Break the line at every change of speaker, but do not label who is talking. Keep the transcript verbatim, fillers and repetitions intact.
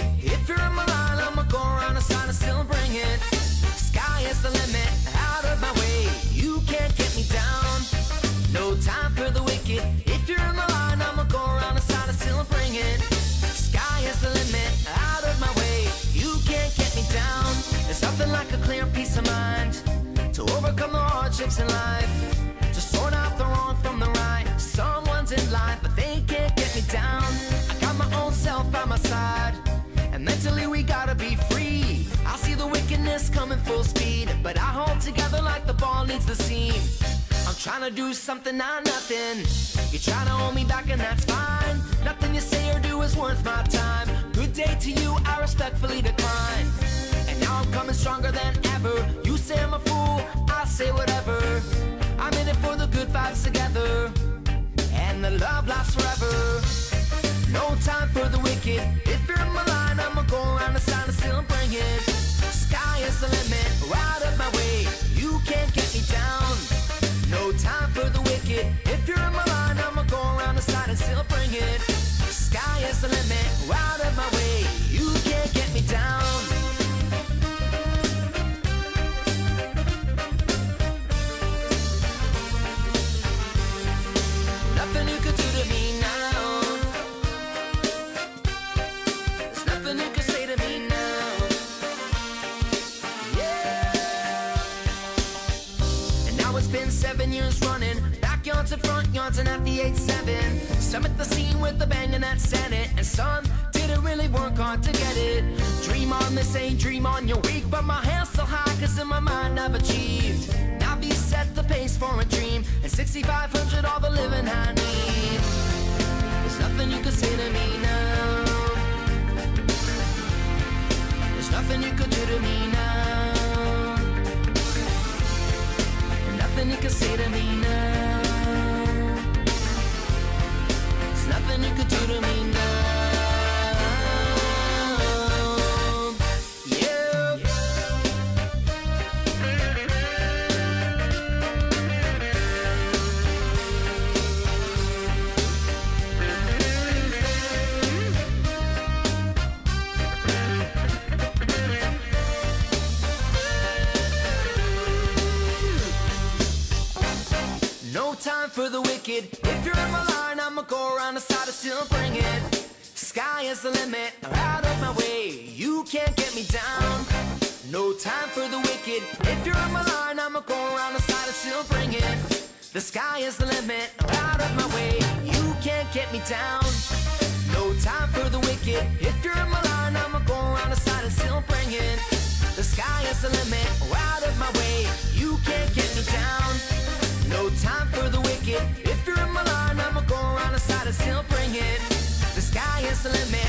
wicked. If you're in my line, I'ma go around the side and still bring it. Sky is the limit, out of my way. You can't get me down. No time for the wicked. If you're in my line, I'ma go around the side and still bring it. Sky is the limit, out of my way. You can't get me down. There's nothing like a clear peace of mind to overcome the hardships in life, to sort out the wrong from the right. Someone's in line, but they can't get me down. I got my own self by my side, and mentally we gotta be free. I see the wickedness coming full speed, but I hold together like the ball needs the seam. I'm trying to do something, not nothing. You're trying to hold me back and that's fine. Nothing you say or do is worth my time. Good day to you, I respectfully decline. And now I'm coming stronger than ever. You say I'm a fool, I say whatever. I'm in it for the good vibes together, and the love lasts forever. No time for the wicked. If you're in my line, I'ma go around the side and still bring it. Sky is the limit, out of my way. You can't get me down. No time for the wicked. If you're in my line, I'ma go around the side and still bring it. Sky is the limit, out of my way. You can't get me down. Nothing you could do to me now. There's nothing you could say to me now. Yeah. And now it's been seven years running, backyards and front yards and at the eight seven. Some at the scene with the bang and that's it. And some didn't really work hard to get it. Dream on this ain't dream on your week, but my hands so high cause in my mind I've achieved. Now be set the pace for a dream, and sixty-five hundred all the living I need. There's nothing you can say to me now. There's nothing you could do to me now. Nothing you can say to me now. There's nothing you could do to me now. Yeah. No time for the wicked. If you're in my line, I'ma go around the side and still bring it. Sky is the limit, out of my way. You can't get me down. No time for the wicked. If you're in my line, I'ma go around the side and still bring it. The sky is the limit, out of my way. You can't get me down. No time for the wicked. If you're in my line, I'ma go around the side and still bring it. The sky is the limit, out of my way. You can't get me down. No time for the wicked. If you're in my line, I'ma go around the side and still bring it. The sky is the limit.